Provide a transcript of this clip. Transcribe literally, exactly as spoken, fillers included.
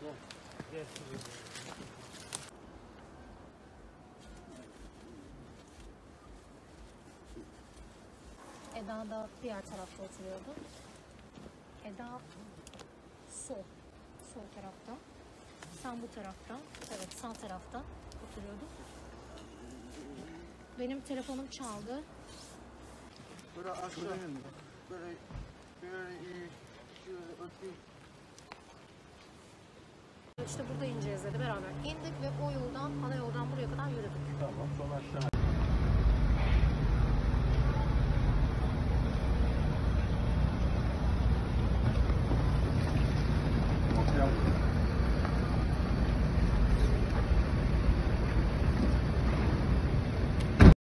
Eda da diğer tarafta oturuyordu. Eda sol. Sol tarafta. Sen bu tarafta. Evet, sağ tarafta oturuyordun. Benim telefonum çaldı. Böyle aşağı. Böyle böyle iyi. Şöyle öteyim. İşte burada ineceğiz dedi, beraber indik ve o yoldan, ana yoldan buraya kadar yürüdük. Tamam, son aşağı.